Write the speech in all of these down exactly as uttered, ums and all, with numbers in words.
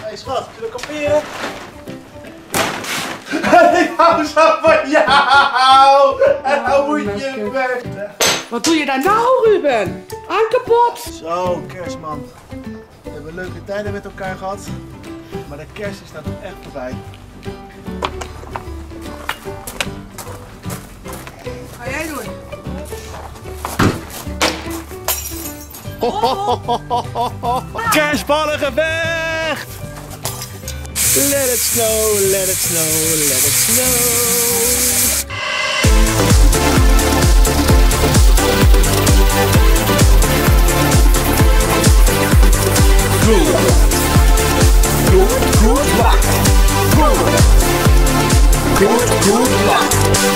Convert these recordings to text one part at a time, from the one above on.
Hey schat, zullen we kamperen? Ik hou zo van jou! En nou moet je weg! Wat doe je daar nou, Ruben? Aan kapot! Zo, kerstman. We hebben leuke tijden met elkaar gehad. Maar de kerst is daar toch echt voorbij. Wat ga jij doen? Kerstballengevecht! Let it snow, let it snow, let it snow. Good, good, good luck. Good, good, good luck.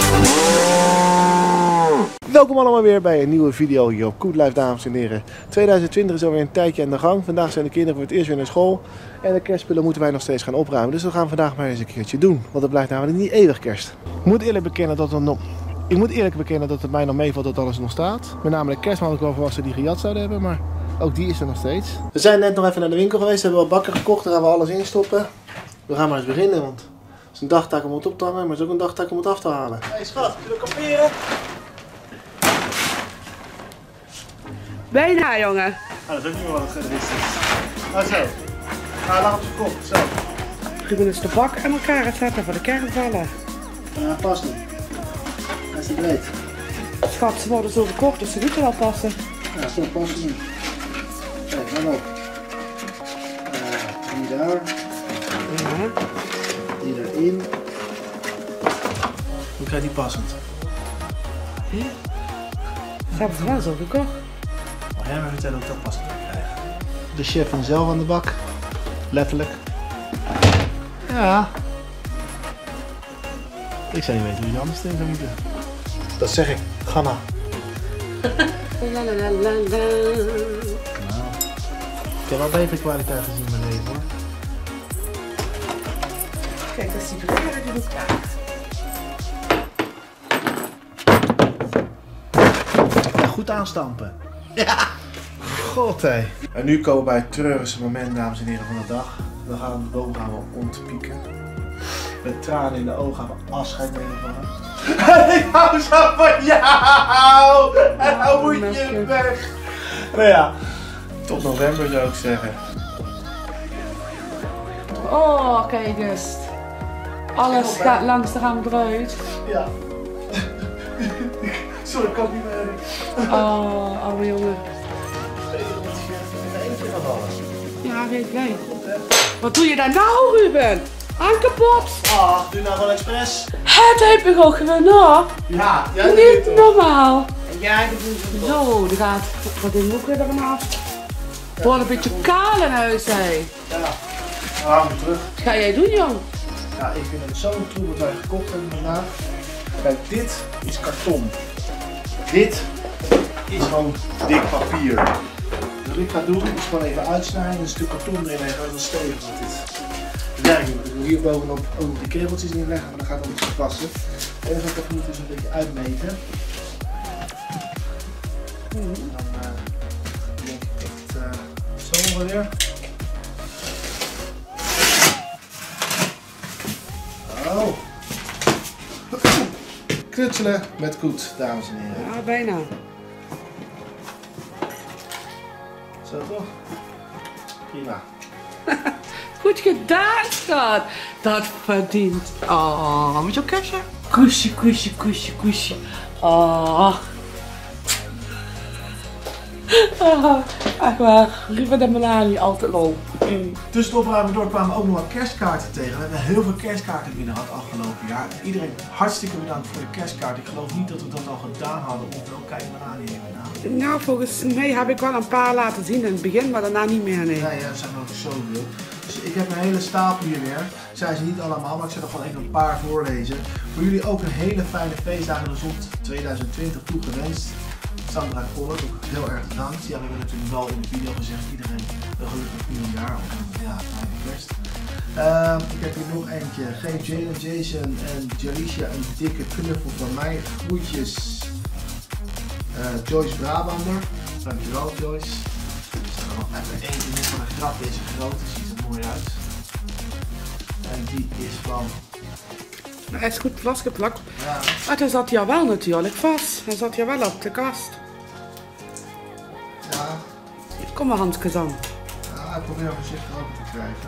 Welkom allemaal weer bij een nieuwe video hier op Koet Life, dames en heren. tweeduizend twintig is alweer een tijdje aan de gang. Vandaag zijn de kinderen voor het eerst weer naar school. En de kerstspullen moeten wij nog steeds gaan opruimen. Dus dat gaan we vandaag maar eens een keertje doen. Want het blijft namelijk niet eeuwig kerst. Ik moet eerlijk bekennen dat het, nog... Ik moet eerlijk bekennen dat het mij nog meevalt dat alles nog staat. Met name de kerstman had ik wel verwacht dat die gejat zouden hebben. Maar ook die is er nog steeds. We zijn net nog even naar de winkel geweest. We hebben wel bakken gekocht. Daar gaan we alles in stoppen. We gaan maar eens beginnen. Want het is een dagtaak om het op te hangen. Maar het is ook een dagtaak om het af te halen. Hey schat, zullen we kamperen? Bijna, jongen. Ah, dat is ook niet meer wat het is. Nou zo. Ga laag op zijn kop. Zo. Ruben is de bak aan elkaar het zetten voor de kerstballen. Ja, past niet. Hij is te breed. Schat, ze worden zo verkocht, dus ze moeten wel passen. Ja, zo past het niet. Kijk, dan op. Uh, die daar. Ja. Die erin. Hoe krijg je die passend? Ja. Ze hebben ze wel zo gekocht. Mag jij me vertellen hoe ik dat passend kan krijgen? De chef van zelf aan de bak. Letterlijk. Ja. Ik zou niet weten hoe je anders tegen zou moeten. Dat zeg ik. Ganna. La, la, la, la, la. Nou, ik heb wel betere kwaliteit gezien in mijn leven hoor. Kijk, dat is die verkeerde die doet klaar. Ja, goed aanstampen. Ja. God hé. En nu komen we bij het treurigste moment, dames en heren, van de dag. We gaan boven gaan we ontpieken. Met tranen in de ogen gaan we afscheid nemen van hem. Ik hou zo van jou! En nou moet je weg! Nou ja, tot november zou ik zeggen. Oh, kijk eens. Alles gaat langs de rand eruit. Ja. Sorry, ik kan niet meer. Oh, oude jongen. Ja, weet blij. Wat doe je daar nou, Ruben? Aan kapot! Ah, doe nou gewoon expres. Het heb ik ook gewonnen. Ja, jij Niet normaal. Ja, dat doe ik Zo, er gaat wat in ook weer vanaf. Wordt een beetje kaal in huis, hé. Ja, dan gaan we terug. Wat ga jij doen, jong? Ja, ik vind het zo'n troep wat wij gekocht hebben vandaag. Kijk, dit is karton. Dit is gewoon dik papier. Wat ik ga doen, is gewoon even uitsnijden, een stuk karton erin leggen, dat is stevig. Want dit werkt niet. Ik wil hier bovenop ook nog die kegeltjes in leggen, maar dat gaat ook iets passen. En dan ga ik even dus een beetje uitmeten. En dan uh, denk ik dat het uh, zo ongeveer. Oh. Knutselen met Koet, dames en heren. Ja, bijna. Zo toch? Prima. Goed gedaan, schat. Dat verdient. Oh, moet je ook kussen? Kusje, kusje, kusje, kusje. Oh. Oh, echt waar. Ruben en Melanie, altijd lol. Mm. Tussen het opruimen door kwamen we ook nog wat kerstkaarten tegen. We hebben heel veel kerstkaarten binnen gehad afgelopen jaar. Iedereen hartstikke bedankt voor de kerstkaart. Ik geloof niet dat we dat al gedaan hadden. Ofwel, kijk Melanie even na. Nou, volgens mij heb ik wel een paar laten zien in het begin, maar daarna niet meer. Nee, Nee, ja, dat zijn er ook zoveel. Dus ik heb een hele stapel hier weer. Ik zei ze niet allemaal, maar ik zal er gewoon even een paar voorlezen. Voor jullie ook een hele fijne feestdagen en gezond tweeduizend twintig toegewenst. Sandra en Collert, ook heel erg bedankt. Ja, we hebben natuurlijk wel in de video gezegd, iedereen een gelukkig nieuwjaar. Of ja, fijne kerst. Uh, ik heb hier nog eentje. Geef Jalen, Jason en Jalicia een dikke knuffel van mij. Groetjes. Uh, Joyce Brabander. Dankjewel Joyce. Er staat er nog even eentje in van een grap. Deze grote ziet er mooi uit. En die is van... Hij is goed vastgeplakt. Ja. Maar hij zat hier wel natuurlijk vast. Hij zat hier wel op de kast. Ja. Kom maar handjes aan. Ja, ik probeer hem voorzichtig open te krijgen.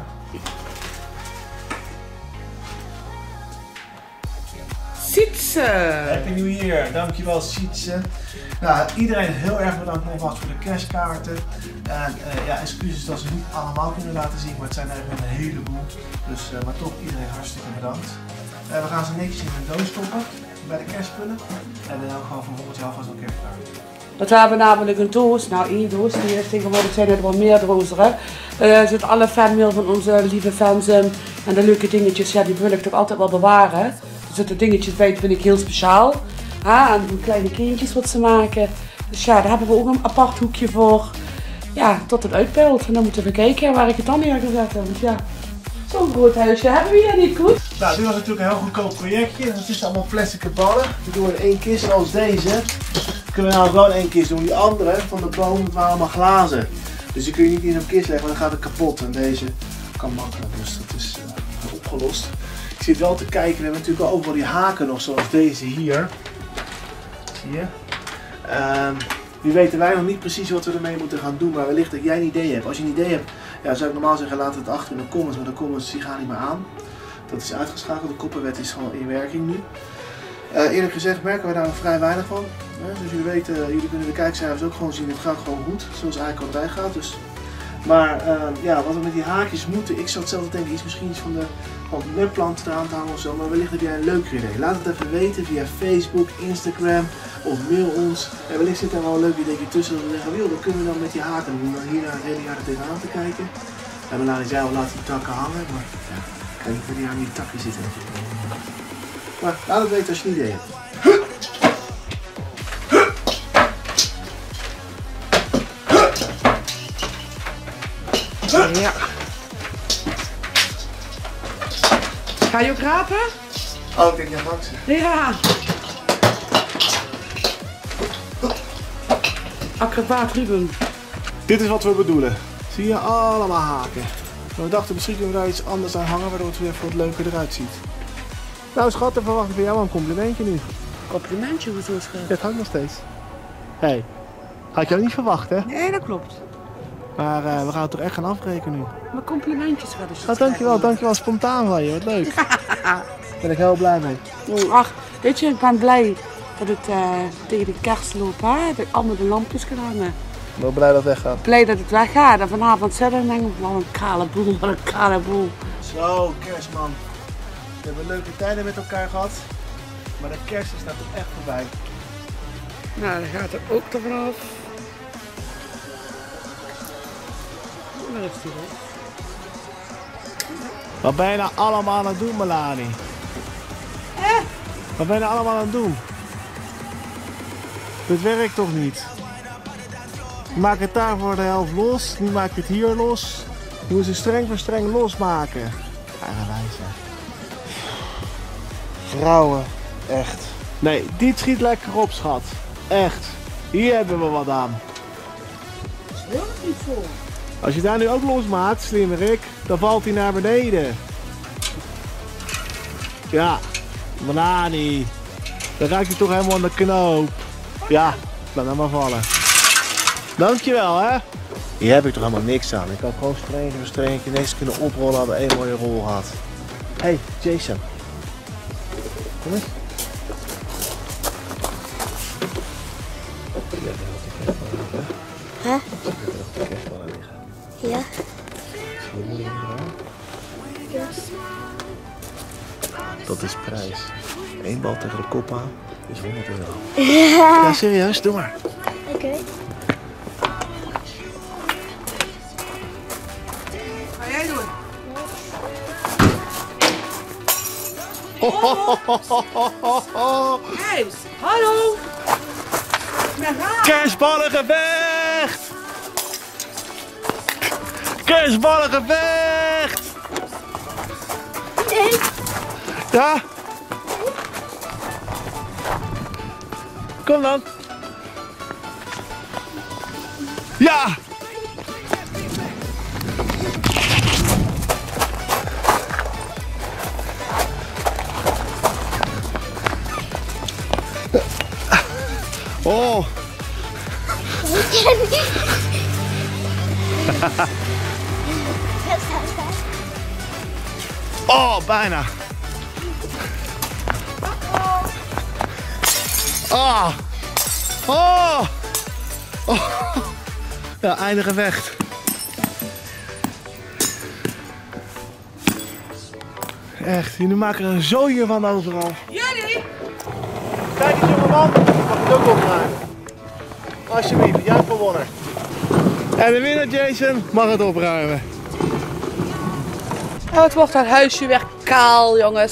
Sietse! Happy New Year, dankjewel Sietse. Nou, iedereen heel erg bedankt nogmaals voor de kerstkaarten. En uh, ja, excuses dat ze niet allemaal kunnen laten zien, maar het zijn eigenlijk een heleboel. Dus, uh, maar toch iedereen hartstikke bedankt. Uh, we gaan ze netjes in een doos stoppen bij de kerstspullen. En dan gewoon voor volgend jaar vast ook even klaar. Dat hebben namelijk een doos, nou één doos, die is tegenwoordig zijn er wel meer dozen. Er uh, zit alle fanmail van onze lieve fans in. En de leuke dingetjes, ja, die wil ik toch altijd wel bewaren. Er zitten dingetjes bij, dat vind ik heel speciaal. Ha, en kleine kindjes wat ze maken. Dus ja, daar hebben we ook een apart hoekje voor. Ja, tot het uitbeeld. En dan moeten we kijken waar ik het dan neer ga zetten. Want ja, zo'n groot huisje hebben we hier niet goed. Nou, dit was natuurlijk een heel goedkoop projectje. Het is allemaal plastic ballen. Die doen we in één kist, zoals deze. Kunnen we nou gewoon één kist doen. Die andere van de boom, dat waren allemaal glazen. Dus die kun je niet in een kist leggen, want dan gaat het kapot. En deze kan makkelijk, dus dat is uh, opgelost. Ik zit wel te kijken, we hebben natuurlijk wel overal die haken nog, zoals deze hier. Zie je? Um, nu weten wij nog niet precies wat we ermee moeten gaan doen, maar wellicht dat jij een idee hebt. Als je een idee hebt, ja, zou ik normaal zeggen, laat het achter in de comments, maar de comments die gaan niet meer aan. Dat is uitgeschakeld, de koppenwet is gewoon in werking nu. Uh, eerlijk gezegd merken we daar nog vrij weinig van. Uh, zoals jullie weten, uh, jullie kunnen de kijkcijfers ook gewoon zien, het gaat gewoon goed, zoals eigenlijk altijd gaat. Dus. Maar uh, ja, wat we met die haakjes moeten, ik zat zelf te denken, iets misschien iets van de nepplant eraan te hangen of zo, maar wellicht heb jij een leuker idee. Laat het even weten via Facebook, Instagram of mail ons. En wellicht zit er wel een leuk idee tussen dat we zeggen, joh, wat kunnen we dan met die haken doen? Dan hier naar hele jaren tegenaan te kijken. En we laten jou laten die takken hangen, maar ja, ik weet niet wanneer aan die takken zitten natuurlijk. Maar laat het weten als je een idee hebt. Ja. Ga je ook rapen? Oh, ik denk jij Max. Ja. Acrobaat Ruben. Dit is wat we bedoelen. Zie je, allemaal haken. Maar we dachten misschien kunnen we daar iets anders aan hangen, waardoor het weer wat leuker eruit ziet. Nou schat, dan verwacht ik van jou een complimentje nu. Complimentje, hoezo schat? Het hangt nog steeds. Hé, hey, had je ook niet verwacht hè? Nee, dat klopt. Maar uh, we gaan het toch echt gaan afbreken nu. Maar complimentjes gaat dus. Ah, dankjewel, dankjewel. Spontaan van je, wat leuk. Daar ben ik heel blij mee. Ach, weet je, ik ben blij dat het uh, tegen de kerst loopt, hè? Dat allemaal de lampjes kan hangen. Ik ben blij dat het weggaat. Blij dat het weggaat. En vanavond zitten en denken, wat een kale boel, wat een kale boel. Zo, kerstman. We hebben leuke tijden met elkaar gehad. Maar de kerst is nou toch echt voorbij. Nou, dan gaat er ook er vanaf. Waar is die weg? Wat ben je nou allemaal aan het doen, Melanie? Eh? Wat ben je nou allemaal aan het doen? Dit werkt toch niet? Je maakt het daar voor de helft los, nu maak ik het hier los. Je moet ze streng voor streng losmaken. Eigenwijs hè. Vrouwen, echt. Nee, dit schiet lekker op, schat. Echt. Hier hebben we wat aan. Dat is heel niet vol. Als je daar nu ook losmaakt, slimmerik, dan valt hij naar beneden. Ja, Melanie. Dan raak je toch helemaal aan de knoop. Ja, laat hem maar vallen. Dankjewel hè. Hier heb ik toch helemaal niks aan. Ik had gewoon streentje voor streentje niks kunnen oprollen, hadden één mooie rol gehad. Hey, Jason. Kom eens. Hè? Ja. Dat is prijs. Eén bal tegen de kop aan is honderd euro. Ja, ja serieus, doe maar. Oké. Okay. Ga jij doen? Hey, hallo! Kerstballengevecht! Kerstballengevecht! Nee. Ja? Kom dan. Ja! Oh. Oh, bijna. Oh. Oh. Oh. Ja, einde gevecht. Echt, jullie maken er een zooi van overal. Jullie? Kijk eens jongeman, mag het ook opruimen. Alsjeblieft, jij hebt gewonnen. En de winnaar Jason mag het opruimen. Oh, het wordt het huisje weer kaal, jongens.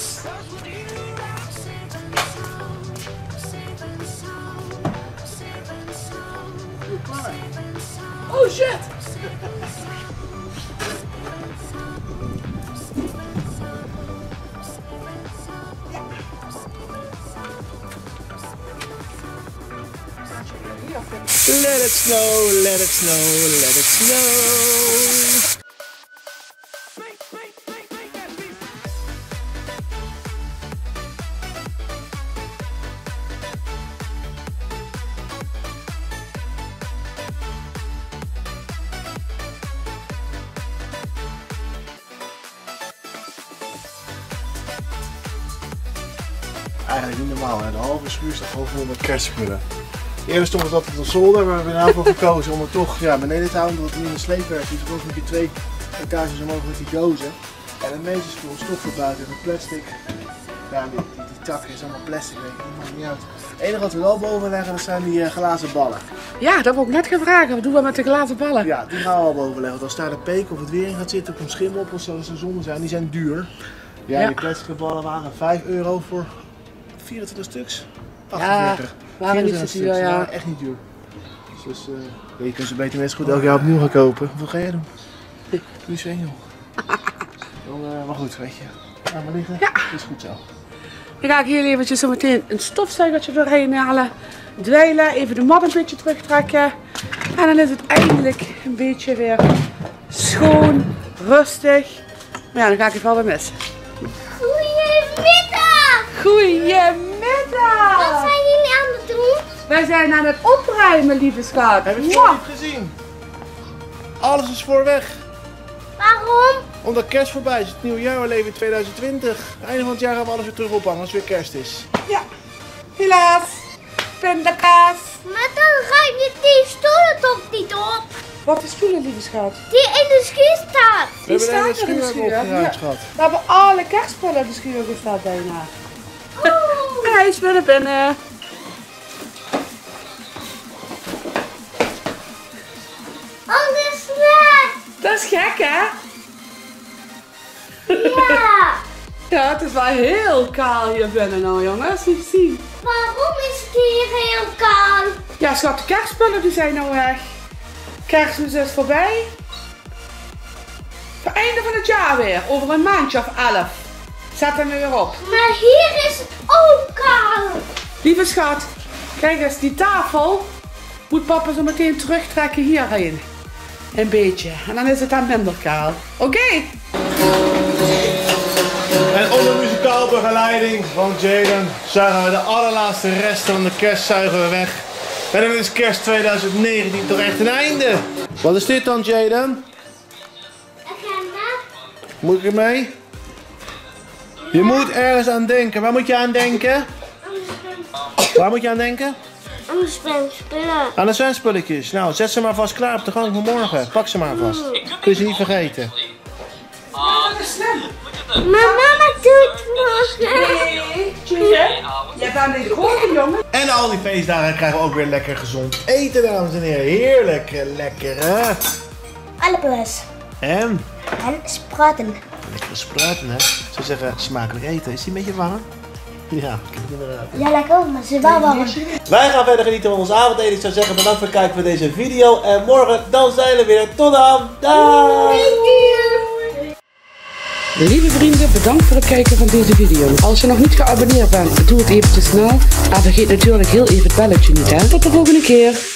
Oh shit! Let it snow, let it snow, let it snow. Eigenlijk niet normaal, hè? De halve schuur staat gewoon vol met kerstspullen. Eerst stond het altijd op zolder, maar we hebben er nou voor gekozen om het toch ja, beneden te houden, omdat het niet in een sleepwerk is. Dus ook moet je twee etages omhoog met die dozen. En het meeste is voor stof buiten, met plastic. Ja, die, die, die tak is allemaal plastic, weet je, dat maakt niet uit. Het enige wat we wel boven leggen, dat zijn die uh, glazen ballen. Ja, dat wil ik net gevraagd. Wat doen we met de glazen ballen? Ja, die gaan we al boven leggen. Want als daar de peek of het weer in gaat zitten, of een schim op of zo, als er zonde zijn, die zijn duur. Ja, ja. Die plastic ballen waren vijf euro voor vierentwintig stuks. achtenveertig. Ja, waren niet zo duur, ja. Echt niet duur. Dus uh, je kunt ze beter net goed elk jaar opnieuw gaan kopen. Wat ga jij doen? Doe eens een joh. Dan, uh, maar goed, weet je. Laat maar liggen. Ja. Is goed zo. Dan ga ik hier eventjes zo meteen een stofzuigertje doorheen halen. Dweilen, even de mat een beetje terugtrekken. En dan is het eindelijk een beetje weer schoon, rustig. Maar ja, dan ga ik het wel weer missen. Goedemiddag! Goedemiddag! Wat zijn jullie aan het doen? Wij zijn aan het opruimen, lieve schat. Heb je het Ja. niet gezien? Alles is voor weg. Waarom? Omdat kerst voorbij is. Het nieuwe jaar we leven in tweeduizend twintig. Einde van het jaar gaan we alles weer terug ophangen als het weer kerst is. Ja, helaas. Pindakaas. Maar dan ruim je die stoelen toch niet op? Wat is stoelen, lieve schat? Die in de schuur staat. We hebben de hele staat er in de schuur schuur. opgeruimd, Ja. schat. We hebben alle kerstspullen in de schuur gestaan bijna. Oh. En hij is weer naar binnen. Anders weg. Dat is gek, hè? Ja. Ja, het is wel heel kaal hier binnen nou, jongens. Niet zien. Waarom is het hier heel koud? Ja, schat, de kerstspullen die zijn nou weg. Kerstmis is voorbij. Voor einde van het jaar weer. Over een maandje of elf. Zet hem weer op. Maar hier is het ook koud. Lieve schat, kijk eens, die tafel moet papa zo meteen terugtrekken hierheen. Een beetje. En dan is het dan minder kaal. Oké? Okay. En onder muzikaal begeleiding van Jaden zuigen we de allerlaatste resten van de kerst zuigen we weg. En dan is kerst tweeduizend negentien toch echt een einde. Wat is dit dan, Jaden? Agenda. Moet ik ermee? Je moet ergens aan denken. Waar moet je aan denken? Waar moet je aan denken? Aan de zwemspullen. Aan de zwemspulletjes. Nou, zet ze maar vast klaar op de gang van morgen. Pak ze maar vast. Kun je ze niet vergeten. Oh, dat is slim. Maar mama doet morgen. Nee, Tjie, jij bent een grote jongen. En al die feestdagen krijgen we ook weer lekker gezond eten, dames en heren. Heerlijk lekker, hè? Alle plus. En? En spraten. Lekker spruiten, hè? Ik zou zeggen, smakelijk eten. Is die een beetje warm? Ja, ik heb het inderdaad. Ja, lekker, maar ze wel warm. Wij gaan verder genieten van ons avondeten. Ik zou zeggen, bedankt voor het kijken van deze video. En morgen, dan zijn we weer. Tot dan. Dag! Lieve vrienden, bedankt voor het kijken van deze video. Als je nog niet geabonneerd bent, doe het eventjes snel. En vergeet natuurlijk heel even het belletje niet, hè. Tot de volgende keer.